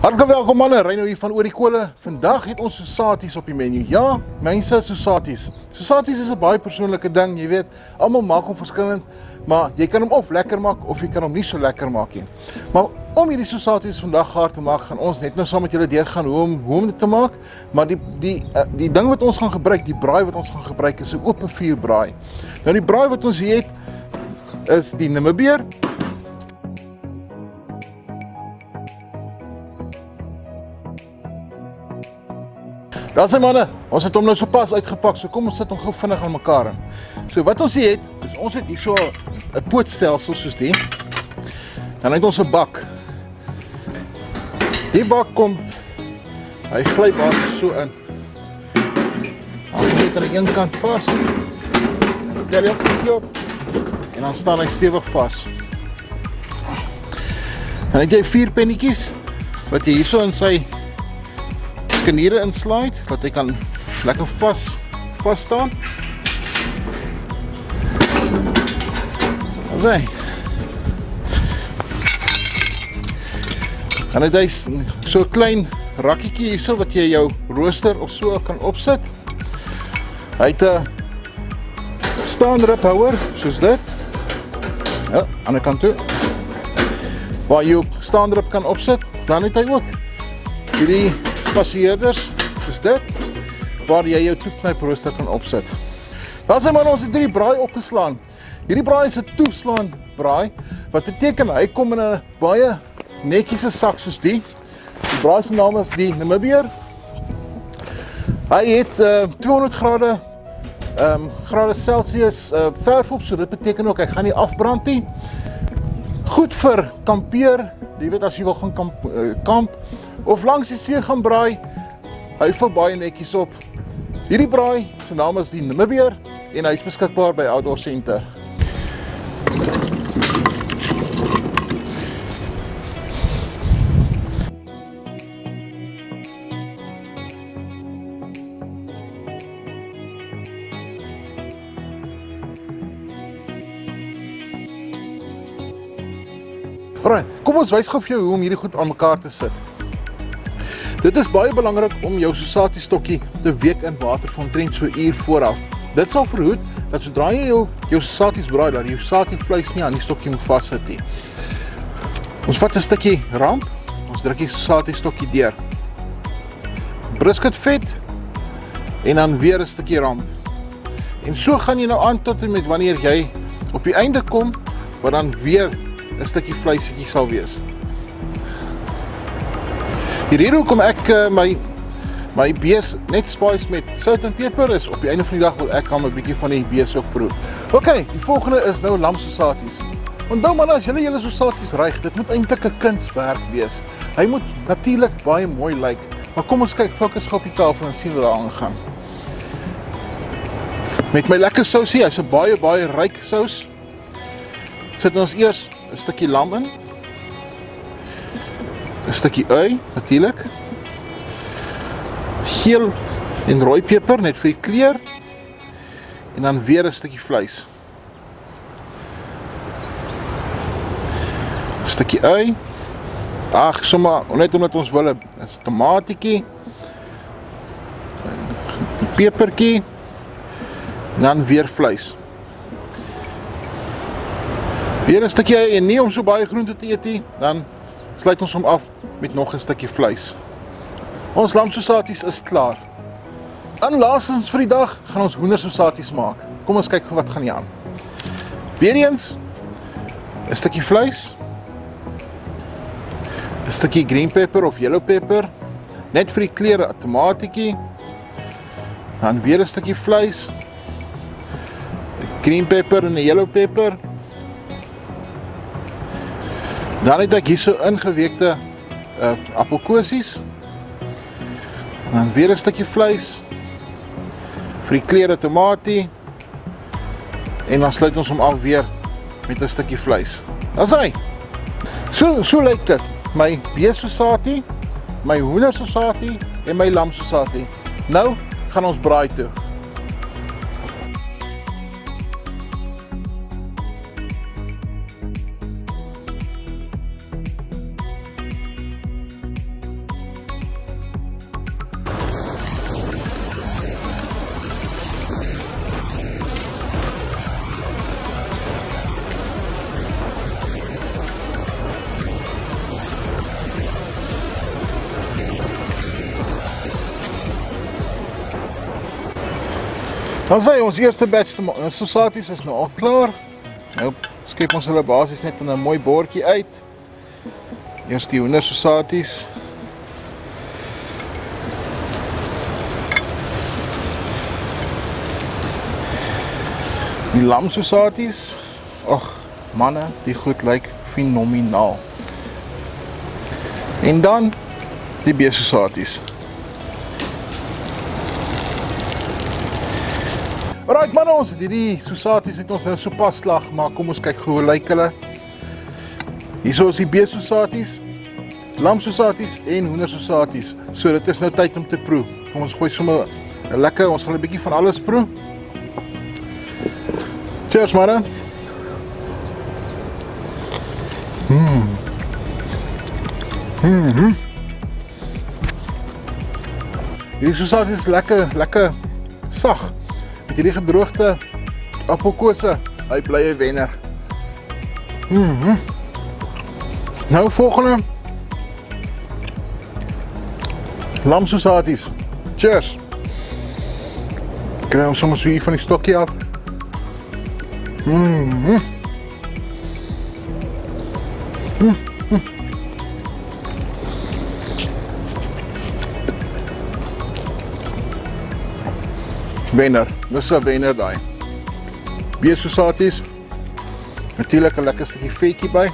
Hartelijk welkom manne, Reino hier van Oor die Kole. Vandag het ons sosaties op die menu. Ja, mense, sosaties. Sosaties is 'n baie persoonlike ding, jy weet. Almal maak hom verskillend, maar jy kan hom of lekker maak of jy kan hom nie so lekker maak nie. Maar om hierdie sosaties vandag gaar te maak, gaan ons net nou saam met julle deurgaan hoe om dit te maak. Maar die ding wat ons gaan gebruik, die braai wat ons gaan gebruik, is 'n oop vuur braai. Nou die braai wat ons hier het is die nimmerbeer. Daar sy manne, ons het hom nou so pas uitgepak, so kom ons sit hom gou vinnig aan mekaar in. So wat ons hier het, is ons het hier so 'n pootstelsel soos die. Dan het ons 'n bak. Die bak kom, hy glyp basies so in. Hy net aan die een kant vas. Dan tel jy op die op. En dan staan hy stewig vas. Dan het jy 4 pennetjies, wat jy hier so in sy skaniere insluit, dat hy kan lekker vas staan. Dan sê. Dan het hy so 'n klein rakkietjie hierso wat jy jou rooster of so kan opsit. Hy het 'n staanriphouer soos dit. Ja, aan die kant toe. Waar jy op staanrip kan opsit. Dan het hy ook hierdie spasieerders soos dit, waar jy jou toeknyprooster kan opsit. Daar sê maar ons het hierdie braai opgeslaan. Hierdie braai is 'n toeslaan braai, wat beteken hy kom in 'n baie netjiese sak soos die. Die braai se naam is die nimmerbeer. Hy het 200 grade Celsius verf op, so dit beteken ook hy gaan nie afbrand nie. Goed vir kampeer, jy weet as jy wil gaan kamp of langs die see gaan braai, hy vul baie netjies op. Hierdie braai, sy naam is die nimmerbeer en hy is beskikbaar by Outdoor Center. Alright, kom ons wys gou vir jou hoe om hierdie goed aan mekaar te sit. Dit is baie belangrik om jou sosatie stokkie te week in water van omtrent so 'n uur vooraf. Dit sal verhoed dat sodra jy jou sosaties braai, dat die sosatie vleis nie aan die stokkie moet vassit nie. Ons vat 'n stukkie ramp, ons druk die sosatie stokkie deur. Brisket vet en dan weer 'n stukkie ramp. En so gaan jy nou aan tot en met wanneer jy op die einde kom, wat dan weer 'n stukkie vleisetjie sal wees. Die rede hoekom ek my bees net spice met sout en peper is, op die einde van die dag wil ek al 'n bietjie van die bees ook proe. Ok, die volgende is nou lamsosaties. Onthou man, as julle sosaties ryg, dit moet eintlik 'n kunswerk wees. Hy moet natuurlik baie mooi lyk. Maar kom ons kyk, fokus gou op die tafel en sien wat daar aangaan. Met my lekker sousie, hy's 'n baie ryk sous. Sit ons eers 'n stukkie lam in. 'n stukkie ui, natuurlik. Geel en rooi peper, net vir die kleur. En dan weer 'n stukkie vleis. 'n stukkie ui. Ag, sommer, net omdat ons wil 'n tomatietjie. 'n pepertjie. En dan weer vleis. Weer 'n stukkie ui en nie om so baie groente te eet nie, dan sluit ons hom af met nog 'n stukkie vleis. Ons lamsosaties is klaar. En laastens vir die dag gaan ons hoendersosaties maak. Kom ons kyk gou wat gaan hier aan. Weer eens 'n stukkie vleis, 'n stukkie green pepper of yellow pepper, net vir die kleur 'n tomatietjie, dan weer 'n stukkie vleis, 'n green pepper en 'n yellow pepper. Dan het ek hier so ingeweekte appelkosies. Dan weer 'n stukkie vleis. Vir die kleur 'n tomatie. En dan sluit ons hom af weer met 'n stukkie vleis. Daar's hy. So lyk dit. My beessosatie, my hoendersosatie en my lamsosatie. Nou gaan ons braai toe. Dan sê ons eerste batch sosaties is nou al klaar. Nou skep ons hulle basies net in 'n mooi bordjie uit. Eers die hoender sosaties. Die lam sosaties. Ag, manne, die goed lyk fenomenaal. En dan die beef sosaties. Alright manne, ons het hierdie sosaties het ons nou so pas klaar gemaak. Kom ons kyk hoe lyk hulle. Hierso is die beef sosaties, lam sosaties en hoender sosaties. So dit is nou tyd om te proe. Kom ons gooi sommer lekker, ons gaan 'n bietjie van alles proe. Cheers manne. Hierdie sosaties is lekker sag. Met hierdie gedroogde appelkose, hy bly 'n wenner. Nou volgende. Lam sosaties. Cheers. Kry hom sommer so hier van die stokkie af. Wenner, dis 'n wenner daai. Beef sosaties. Natuurlik 'n lekker stukkie vetjie by.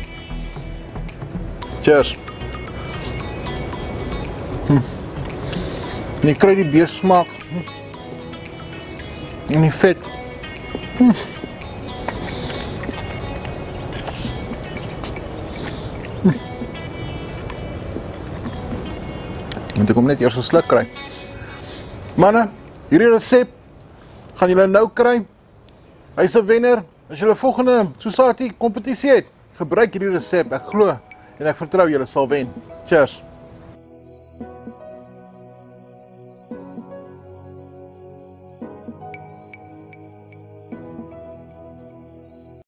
Cheers. En jy kry die beef smaak. En die vet. Moet ek hom net eers 'n sluk kry. Manne, hierdie resep gaan julle nou kry. Hy's 'n wenner. As julle volgende sosatie kompetisie het, gebruik hierdie resep. Ek glo en ek vertrou julle sal wen. Cheers.